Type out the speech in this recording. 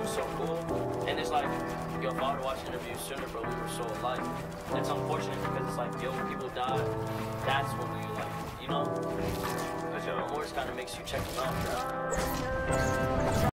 was so cool. And it's like, yo, if I would watch interviews sooner, bro, we were so alike. It's unfortunate because it's like, yo, when people die, that's when we like, you know? Because your remorse kind of makes you check them out, bro.